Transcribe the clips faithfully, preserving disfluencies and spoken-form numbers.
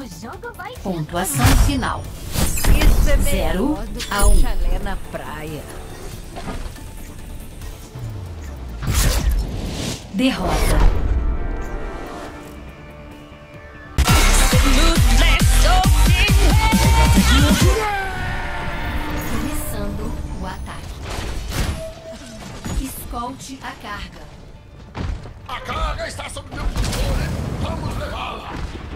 Pontuação final. Isso é Zero melhor do que a um. um chalé na praia. Derrota. Começando o ataque. Escolte a carga. A carga está sob meu controle. Vamos levá-la.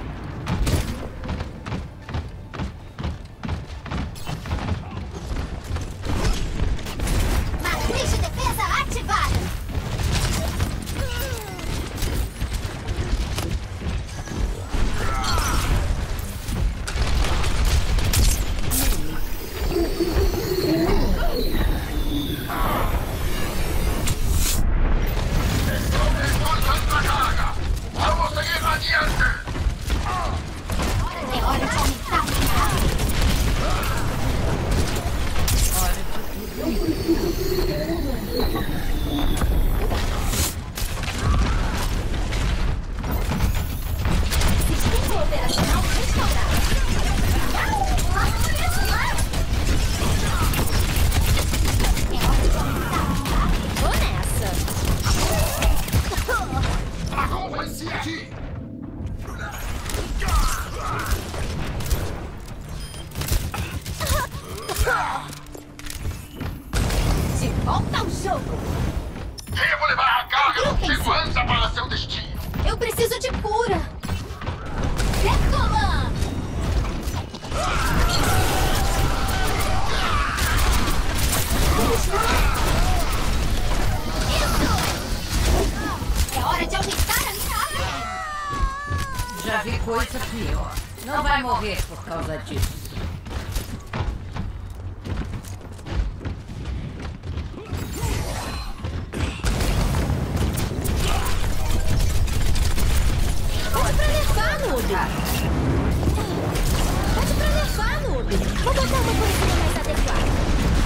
Matriz de defesa ativada. De volta ao jogo! Devo levar a carga com segurança para seu destino. Eu preciso de cura. Decolan! Isso! É hora de aumentar a minha área! Já vi coisa pior. Não vai morrer por causa disso. Pode pra levar, noob! Pode pra levar, noob! Vou botar uma coisinha mais adequada.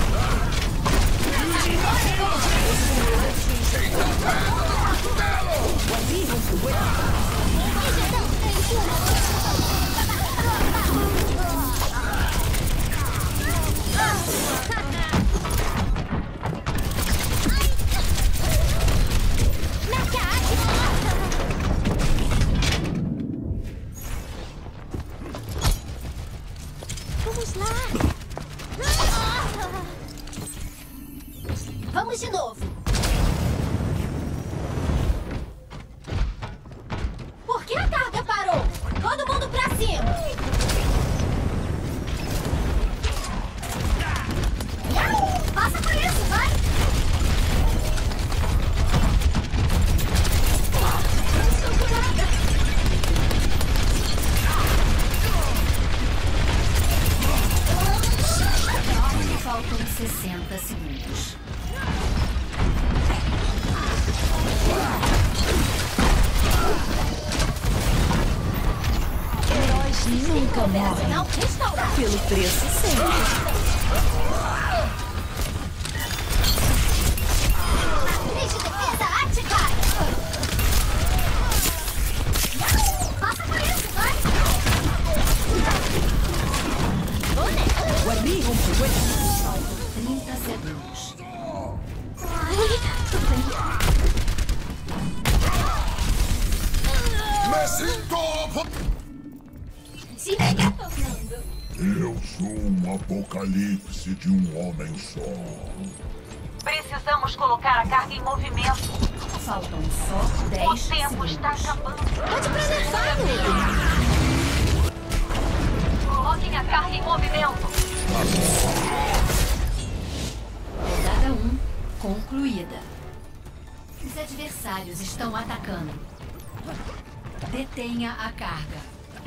Vamos lá! Vamos de novo! Por que a carga parou? Todo mundo pra cima! Passa por isso, vai! Faltam sessenta segundos. Heróis nunca morrem. Não restaurar. Pelo preço sempre. Matriz de defesa ativada. Passa por isso, vai! trinta segundos. Me sinto... Se liga, Fernando. Eu sou um apocalipse de um homem só. Precisamos colocar a carga em movimento. Faltam só O dez tempo está segundos. acabando. Pode pra levar, noob. Coloquem a carga em movimento. Rodada um concluída. Os adversários estão atacando. Detenha a carga.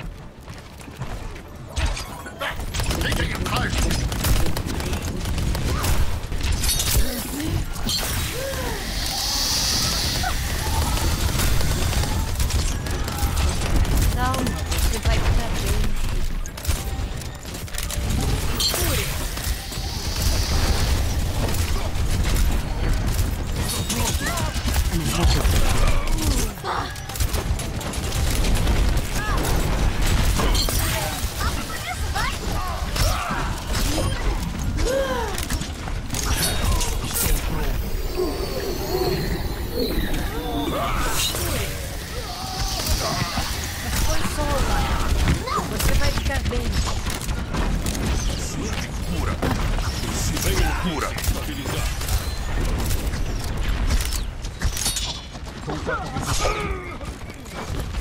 Fiquem atrás. Calma, você vai ficar bem.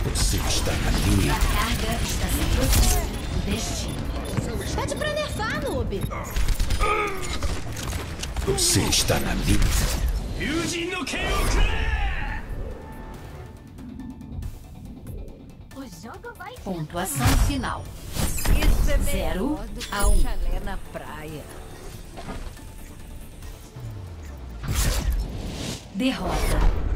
Você está na linha. A carga está se aproximando do destino. Pede pra nerfar, noob. Você está na linha. O jogo vai Pontuação final. Isso é Zero melhor do que a um. chalé na praia. Derrota.